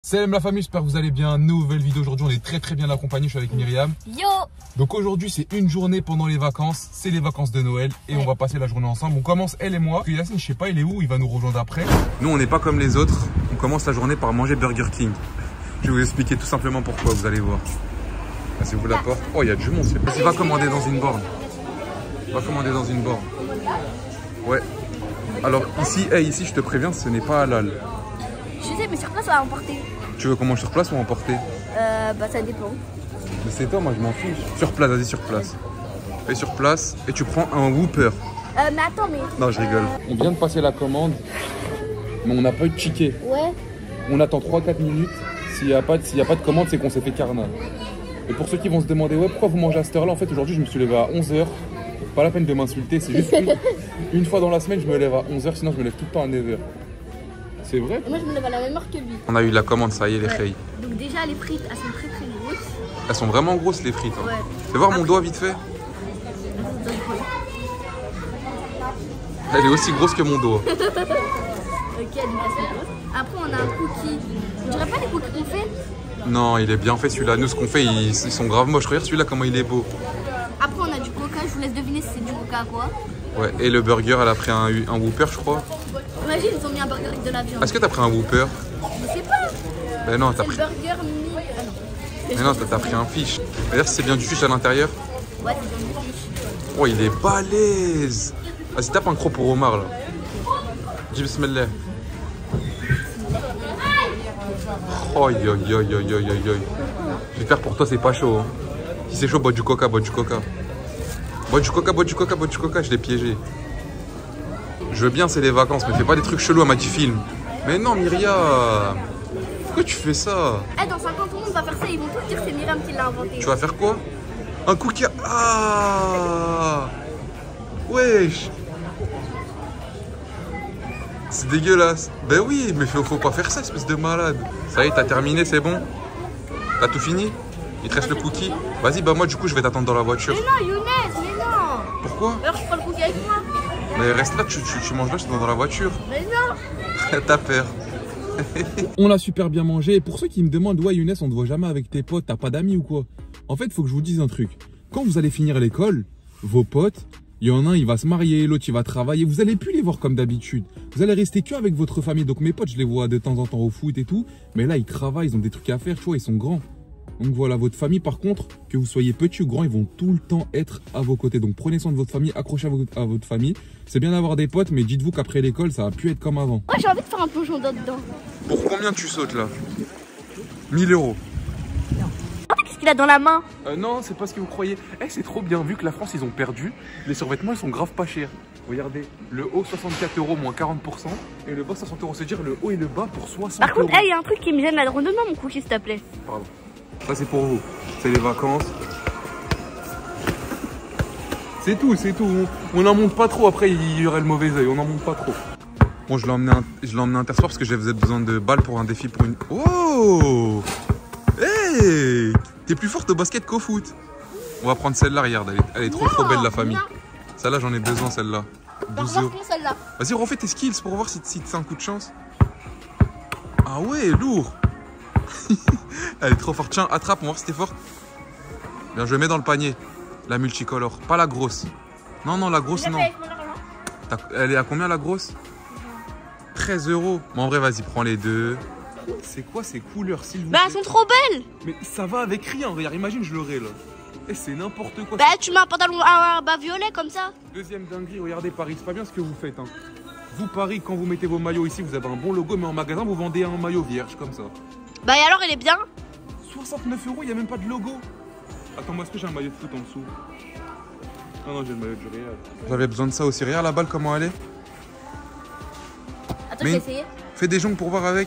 Salam la famille, j'espère que vous allez bien. Nouvelle vidéo aujourd'hui, on est très bien accompagnés. Je suis avec Myriam. Yo. Donc aujourd'hui c'est une journée pendant les vacances, c'est les vacances de Noël et on va passer la journée ensemble. On commence elle et moi. Puis Yacine, je sais pas il est où, il va nous rejoindre après. Nous on n'est pas comme les autres, on commence la journée par manger Burger King. Je vais vous expliquer tout simplement pourquoi, vous allez voir. Passez-vous la porte. Oh il y a du monde. Vas-y, va commander dans une borne. Va commander dans une borne. Ouais. Alors ici je te préviens, ce n'est pas halal. Je sais, mais sur place, on va emporter. Tu veux qu'on mange sur place ou emporter? Bah ça dépend. Mais c'est toi, moi je m'en fiche. Sur place, vas-y sur place. Fais sur place et tu prends un Whopper. Mais attends, mais... Non, je rigole. On vient de passer la commande, mais on n'a pas eu de ticket. Ouais. On attend 3-4 minutes. S'il n'y a pas de commande, c'est qu'on s'est fait carnage. Et pour ceux qui vont se demander, ouais, pourquoi vous mangez à cette heure-là? En fait, aujourd'hui, je me suis levé à 11h. Pas la peine de m'insulter, c'est juste une fois dans la semaine, je me lève à 11h, sinon je me lève tout le temps à 9h. C'est vrai? Et moi, je me lève à la même heure que lui. On a eu la commande, ça y est, les feuilles. Donc déjà, les frites, elles sont très grosses. Elles sont vraiment grosses, les frites. Hein. Ouais. Fais voir mon doigt vite fait. Elle est aussi grosse que mon doigt. Ok, donc elles sont grosses. Après, on a un cookie. On dirait pas les cookies qu'on fait? Non, il est bien fait celui-là. Nous, ce qu'on fait, ils sont grave moches. Regarde celui-là, comment il est beau. Après, on a du coca. Je vous laisse deviner si c'est du coca quoi. Ouais, et le burger, elle a pris un Whopper, je crois. Imagine, ils ont mis un burger avec de la viande. Est-ce que t'as pris un Whopper? Je sais pas. Ben non, t'as C'est pris. le burger mini. Ah non. Mais non, t'as pris un fish. D'ailleurs, c'est bien du fish à l'intérieur. Ouais, c'est bien du fish. Oh, il est balèze. Vas-y, tape un croc pour Omar là. Dis bismillah. Oh, aïe, aïe, aïe, aïe, aïe, aïe, aïe. J'espère pour toi, c'est pas chaud. Hein. Si c'est chaud, bois du coca, bois du coca. Bois du coca, bois du coca, bois du coca, je l'ai piégé. Je veux bien, c'est les vacances, mais fais pas des trucs chelous, elle m'a dit film. Mais non, Myriam. Pourquoi tu fais ça? Eh, dans 5 ans, tout le monde va faire ça. Ils vont tous dire que c'est Myriam qui l'a inventé. Tu vas faire quoi? Un cookie. Ah! Wesh! C'est dégueulasse. Ben oui, mais faut pas faire ça, espèce de malade. Ça y est, t'as terminé, c'est bon? T'as tout fini? Il te reste le cookie? Vas-y, bah moi du coup je vais t'attendre dans la voiture. Mais non, Younes, mais non. Pourquoi? Alors je prends le cookie avec moi. Mais reste là, tu manges là, je te donne dans la voiture. Mais non. T'as peur. On l'a super bien mangé. Et pour ceux qui me demandent, ouais Younes, on te voit jamais avec tes potes, t'as pas d'amis ou quoi? En fait, faut que je vous dise un truc. Quand vous allez finir l'école, vos potes, il y en a un, il va se marier, l'autre, il va travailler. Vous allez plus les voir comme d'habitude. Vous allez rester que avec votre famille. Donc mes potes, je les vois de temps en temps au foot et tout. Mais là, ils travaillent, ils ont des trucs à faire, tu vois, ils sont grands. Donc voilà, votre famille, par contre, que vous soyez petit ou grand, ils vont tout le temps être à vos côtés. Donc prenez soin de votre famille, accrochez à votre famille. C'est bien d'avoir des potes, mais dites-vous qu'après l'école, ça va plus être comme avant. Moi, j'ai envie de faire un plongeon dedans. Pour combien tu sautes là? 1000 €. Qu'est-ce qu'il a dans la main? Non, c'est pas ce que vous croyez. Eh, c'est trop bien, vu que la France, ils ont perdu. Les survêtements, ils sont grave pas chers. Regardez, le haut 64 € moins 40%. Et le bas 60 €. C'est-à-dire le haut et le bas pour 60 €. Par contre, il y a un truc qui me gêne là. Redonne-moi mon cookie, s'il te plaît. Pardon. Ça, c'est pour vous. C'est les vacances. C'est tout, c'est tout. On n'en monte pas trop. Après, il y aurait le mauvais œil. On n'en monte pas trop. Bon, je l'ai emmené intersport parce que j'avais besoin de balles pour un défi pour une. Oh! Hey! T'es plus forte au basket qu'au foot. On va prendre celle-là, regarde. Elle est trop belle, la famille. Celle-là, j'en ai besoin, celle-là. 12 €. Celle-là. Vas-y, refais tes skills pour voir si c'est un coup de chance. Ah ouais, lourd. Elle est trop forte. Tiens, attrape, on va voir si t'es forte. Bien, je le mets dans le panier. La multicolore, pas la grosse. Non, la grosse, non. Elle est à combien, la grosse? 13 €. Mais en vrai, vas-y, prends les deux. C'est quoi ces couleurs, s'il vous plaît? Bah, elles sont trop belles. Mais ça va avec rien, regarde, imagine, je l'aurais là. Et c'est n'importe quoi. Bah, tu mets un pantalon un bas violet comme ça. Deuxième dinguerie, regardez Paris, c'est pas bien ce que vous faites. Hein. Vous, Paris, quand vous mettez vos maillots ici, vous avez un bon logo, mais en magasin, vous vendez un maillot vierge comme ça. Bah, et alors, il est bien? 69 €, il n'y a même pas de logo. Attends, moi, est-ce que j'ai un maillot de foot en dessous? Non, j'ai le maillot du Real. J'avais besoin de ça aussi. Regarde la balle, comment elle est. Attends, je vais essayer. Fais des jongles pour voir avec.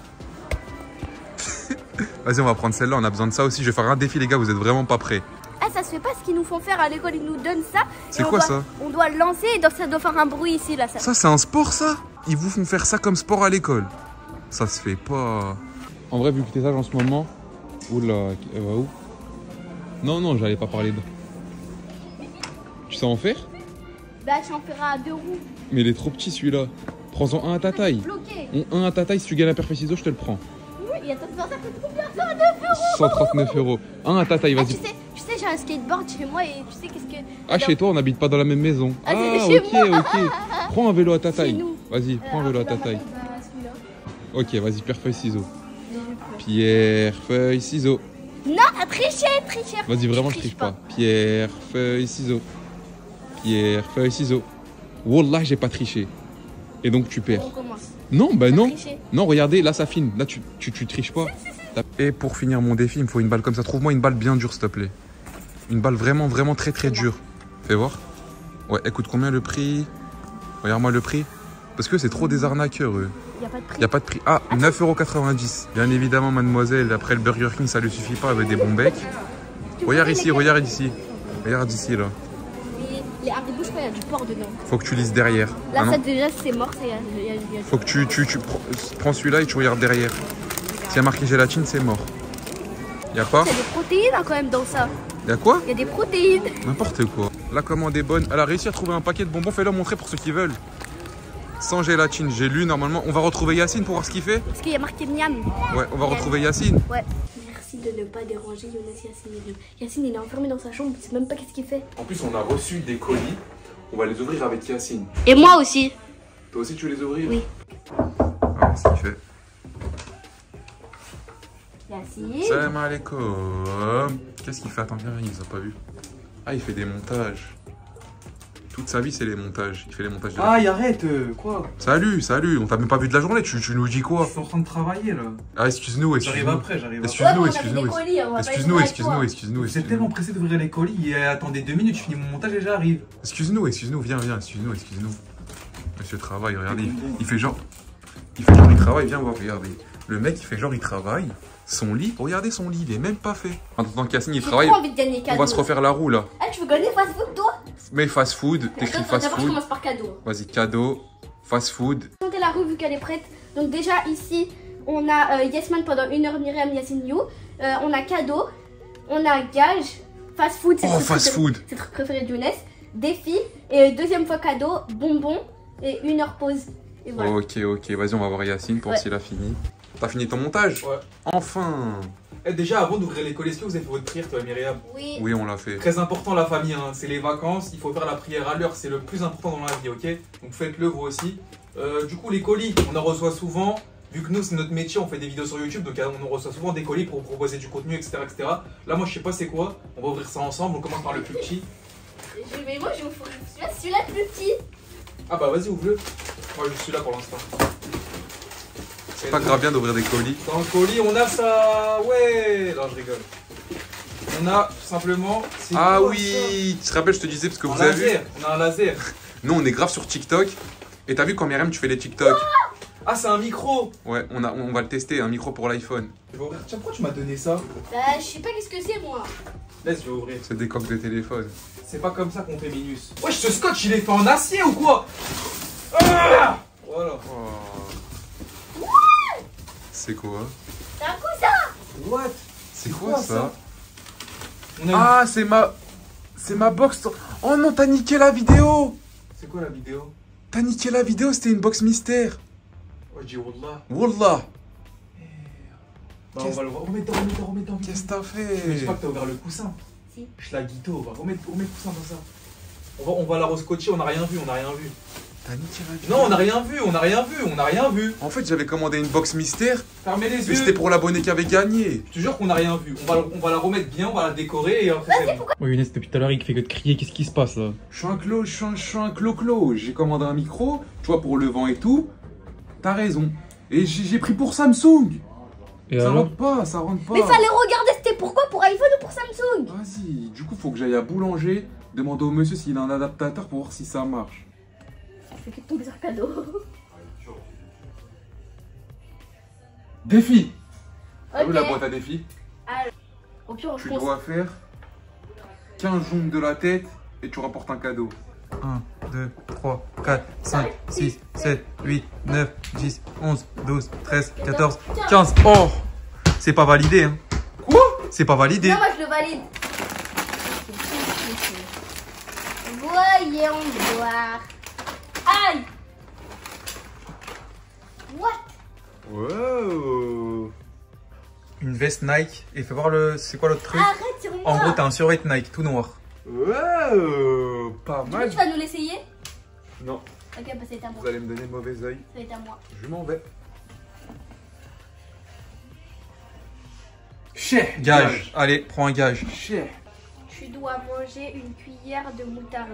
Vas-y, on va prendre celle-là, on a besoin de ça aussi. Je vais faire un défi, les gars, vous êtes vraiment pas prêts. Ah, ça se fait pas ce qu'ils nous font faire à l'école, ils nous donnent ça. C'est quoi ça? On doit le lancer et ça doit faire un bruit ici, là. Ça, c'est un sport, ça? Ils vous font faire ça comme sport à l'école? Ça se fait pas. En vrai, vu que t'es sage en ce moment. Oula, elle va où? Non, j'allais pas parler de. Tu sais en faire? Bah, j'en ferai à 2 roues. Mais il est trop petit celui-là. Prends-en un à ta taille. Bloqué. Un à ta taille, si tu gagnes la perfect ciseau, je te le prends. Oui. Et attends, ça coûte combien ça? 9 €. 139 €. Ah, Tataï, vas-y. Tu sais, j'ai un skateboard chez moi et tu sais qu'est-ce que. Ah, chez toi, on n'habite pas dans la même maison. Ah, c'est chez moi. Ok. Prends un vélo à ta taille. Chez nous. Vas-y, prends un vélo à ta taille. Ok, vas-y, pierre, feuille, ciseaux. J'ai Pierre, feuille, ciseaux. Non, t'as triché. Vas-y, vraiment, je triche pas. Pierre, feuille, ciseaux. Pierre, feuille, ciseaux. Wallah, j'ai pas triché. Et donc, tu perds. On commence. Non, bah T'as non. triché. Non, regardez, là, ça filme. Là, tu triches pas. Et pour finir mon défi, il me faut une balle comme ça. Trouve-moi une balle bien dure, s'il te plaît. Une balle vraiment très dure. Fais voir. Ouais, écoute, combien le prix? Regarde-moi le prix. Parce que c'est trop des arnaqueurs, eux. Y a pas de prix. Y a pas de prix. Ah, 9,90 €. Bien évidemment, mademoiselle, après le Burger King, ça lui suffit pas avec des bons becs. Regarde ici, regarde ici. Regarde ici, là. Les haribots, je crois, il y a du porc dedans. Faut que tu lises derrière. Là, Ah ça non. déjà, c'est mort. Ça, y a Faut que tu prends celui-là et tu regardes derrière. S'il y a marqué gélatine, c'est mort. Y a pas? Il y a des protéines hein, quand même dans ça. Y a quoi? Il y a des protéines. N'importe quoi. La commande est bonne. Elle a réussi à trouver un paquet de bonbons. Fais-le montrer pour ceux qui veulent. Sans gélatine, j'ai lu normalement. On va retrouver Yacine pour voir ce qu'il fait. Parce qu'il y a marqué miam. Ouais, on va retrouver Yacine. Ouais. Merci de ne pas déranger Younes Yacine. Yacine, il est enfermé dans sa chambre. Il sait même pas qu'est-ce qu'il fait. En plus, on a reçu des colis. On va les ouvrir avec Yacine. Et moi aussi. Toi aussi, tu veux les ouvrir? Oui. Ah, ce qu'il fait. Yacine. Salam alaikum. Qu'est-ce qu'il fait? Attends, viens, il nous a pas vu. Ah, il fait des montages. Toute sa vie, c'est les montages. Il fait les montages de la... Aïe, arrête, quoi? Salut, on t'a même pas vu de la journée, tu nous dis quoi? Je suis en train de travailler là. Ah, excuse-nous. J'arrive après, j'arrive après. Excuse-nous, Ouais, excuse-nous. on a des colis, on va pas Excuse-nous, être excuse-nous, avec excuse-nous. Vous êtes tellement pressé d'ouvrir les colis. Attendez 2 minutes, je finis mon montage et j'arrive. Excuse-nous, viens, excuse-nous. Monsieur travaille, regardez, il fait genre il travaille, viens voir, regardez. Le mec, il fait genre il travaille. Son lit, regardez son lit, il est même pas fait. En attendant qu'Yacine il travaille, J'ai trop envie de gagner cadeau. on va se refaire la roue là. Ah, tu veux gagner fast food toi? Mais fast food, t'écris Attends, fast d'abord, je food. commence par cadeau. Vas-y, cadeau, fast food. Montez la roue vu qu'elle est prête. Donc déjà ici, on a Yasman pendant 1 heure, Myriam, Yacine, You. On a cadeau, on a gage, fast food. Oh, fast food. C'est le truc préféré de Younes. Défi et deuxième fois cadeau, bonbon et 1 heure pause. Et voilà. Ok, vas-y, on va voir Yacine pour s'il a fini. T'as fini ton montage? Ouais. Enfin. Déjà, avant d'ouvrir les colis, est-ce que vous avez fait votre prière, toi, Myriam? Oui. Oui, on l'a fait. Très important, la famille, hein. C'est les vacances, il faut faire la prière à l'heure, c'est le plus important dans la vie, ok? Donc faites-le vous aussi. Du coup, les colis, on en reçoit souvent. Vu que nous, c'est notre métier, on fait des vidéos sur YouTube, donc on en reçoit souvent des colis pour proposer du contenu, etc. Là, moi, je sais pas c'est quoi. On va ouvrir ça ensemble, on commence par le plus petit. Mais moi je vous ferai celui-là le plus petit. Ah bah vas-y, ouvre-le. Moi, je suis là pour l'instant. C'est pas grave bien d'ouvrir des colis. Dans le colis, on a ça. Ouais. Non, je rigole. On a tout simplement. Ah quoi, oui, tu te rappelles, je te disais, parce que ça vous Un avez vu. laser. On a un laser. Nous, on est grave sur TikTok. Et t'as vu quand Myriam, tu fais les TikTok? Ah, c'est un micro. Ouais, on va le tester, un micro pour l'iPhone. Je vais ouvrir. Tiens, pourquoi tu m'as donné ça? Bah je sais pas qu'est-ce que c'est moi. Laisse, je vais ouvrir. C'est des coques de téléphone. C'est pas comme ça qu'on fait Minus. Wesh, ce scotch, il est fait en acier ou quoi? Ah voilà. Oh. C'est quoi? C'est un coussin. What? C'est quoi ça? On a Ah, c'est ma box. Oh non, t'as niqué la vidéo. C'est quoi la vidéo? T'as niqué la vidéo, c'était une box mystère. Oh, je dis Wallah. Wallah. Bah, on va le remettre. Qu'est-ce que t'as Mais je fait? sais pas que t'as ouvert le coussin. Si. Je la guito, on va remettre le coussin dans ça. On va la rescotcher, on n'a rien vu. T'as niqué la vidéo. Non, on n'a rien vu. En fait, j'avais commandé une box mystère. Fermez les Mais yeux. c'était pour l'abonné qui avait gagné. Je te jure qu'on n'a rien vu. On va la remettre bien, on va la décorer et après c'est bon. Oh Younes, depuis tout à l'heure il fait que de crier, qu'est-ce qui se passe là? Je suis un clo-clo. J'ai commandé un micro, tu vois, pour le vent et tout. T'as raison. Et j'ai pris pour Samsung. Et Ça alors? rentre pas. Mais fallait regarder c'était pourquoi pour iPhone ou pour Samsung. Vas-y, du coup, faut que j'aille à Boulanger, demander au monsieur s'il a un adaptateur pour voir si ça marche. C'est que tomber sur cadeau. Défi. T'as vu Ok. la boîte à défi? Au pire je Tu pense. dois faire 15 jongles de la tête et tu rapportes un cadeau. 1, 2, 3, 4, 5, 6, 7, 8, 9, 10, 11, 12, 13, 14, 15. Oh! C'est pas validé, hein. Quoi? C'est pas validé. Non, moi je le valide. Voyons voir. Aïe. What? Wow! une veste Nike. Et fais voir le. C'est quoi l'autre truc? Arrête sur moi. En gros, t'as un survêt Nike tout noir. Ouais, pas Du coup, mal. tu vas nous l'essayer? Non, Ok, bah c'est à moi. vous allez me donner le mauvais oeil. Ça va être à moi. Je m'en vais. Cher. Gage. Allez, prends un gage. Cher. Tu dois manger une cuillère de moutarde.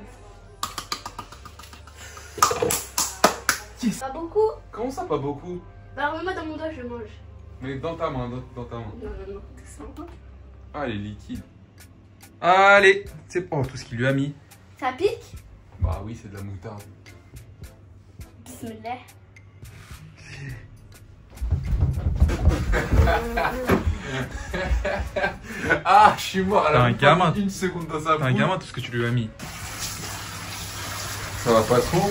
Yes. Pas beaucoup? Comment ça, pas beaucoup? Bah, remets-moi dans mon doigt, je mange. Mais dans ta main, dans ta main. Non, non, non. C'est sympa. Ah, elle est liquide. Allez, c'est pas tout ce qu'il lui a mis. Ça pique? Bah oui, c'est de la moutarde. Bismillah. Ah, je suis mort. T'as un gamin. Une seconde dans sa T'as un bouche. gamin, tout ce que tu lui as mis. Ça va pas trop.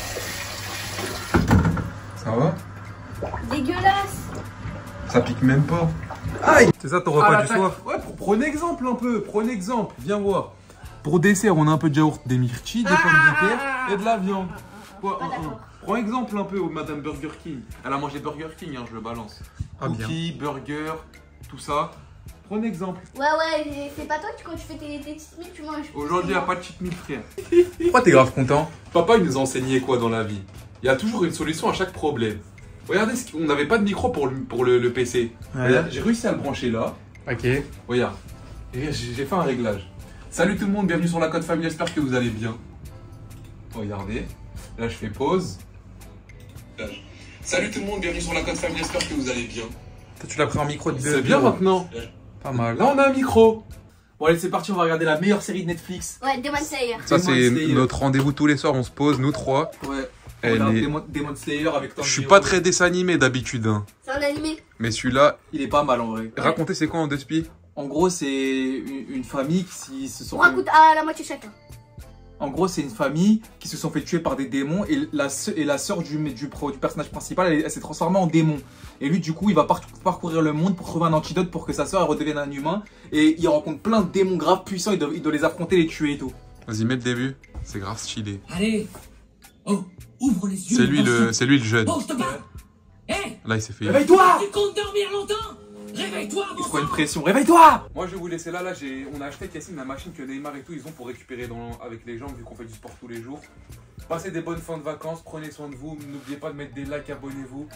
Ça va? Dégueulasse. Ça pique même pas. Aïe! C'est ça ton repas Ah, du l'attaque. soir? Ouais, prenez exemple un peu. Prenez exemple. Viens voir. Pour dessert, on a un peu de yaourt, des myrtilles, des pommes de terre et de la viande. Ouais, Pas d'accord. Prends exemple un peu au Madame Burger King. Elle a mangé Burger King, hein, je le balance. Ah, bien. Cookies, burger, tout ça. Prenez exemple. Ouais, c'est pas toi quand tu fais tes petites milles, tu manges. Aujourd'hui, il n'y a pas de cheat meal, frère. Pourquoi t'es grave content? Papa, il nous a enseigné quoi dans la vie? Il y a toujours une solution à chaque problème. Regardez, on n'avait pas de micro pour le PC. Ouais. Regarde, j'ai réussi à le brancher là. Ok. Regarde, j'ai fait un réglage. Salut tout le monde, bienvenue sur la Code Famille, j'espère que vous allez bien. Regardez, là je fais pause. Salut tout le monde, bienvenue sur la Code Famille, j'espère que vous allez bien. Toi, tu l'as pris en micro de C'est bien maintenant. Pas mal. Là on a un micro. Bon allez, c'est parti, on va regarder la meilleure série de Netflix. Ouais, Demon Slayer. Ça, Demon c'est Slayer. notre rendez-vous tous les soirs. On se pose, nous trois. Ouais. On Elle regarde est- Demon Slayer avec Tom. Je suis Hero. pas très dessin animé d'habitude. Hein. C'est un animé. Mais celui-là, Il est pas mal en vrai. racontez c'est quoi en deux spies? En gros, c'est une famille qui se sont. On raconte à la moitié chacun. En gros, c'est une famille qui se sont fait tuer par des démons et la sœur du personnage principal, elle s'est transformée en démon. Et lui, du coup, il va parcourir le monde pour trouver un antidote pour que sa sœur elle redevienne un humain. Et il rencontre plein de démons graves puissants, il doit les affronter, les tuer et tout. Vas-y, mets le début. C'est grave stylé. Allez. Oh, ouvre les yeux. C'est lui le jeune. Oh, je te parle. Hé, Là, il s'est fait. Réveille-toi! tu comptes dormir longtemps? Réveille-toi, Il bon se prend une sang. pression, réveille-toi! Moi, je vais vous laisser là. On a acheté Cassim la machine que Neymar et tout, ils ont pour récupérer avec les jambes vu qu'on fait du sport tous les jours. Passez des bonnes fins de vacances, prenez soin de vous. N'oubliez pas de mettre des likes, abonnez-vous.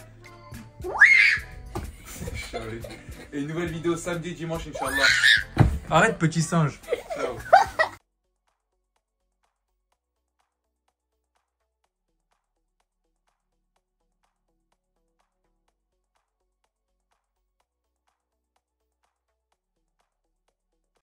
Et une nouvelle vidéo samedi, dimanche, Inch'Allah. Arrête, petit singe. Ciao.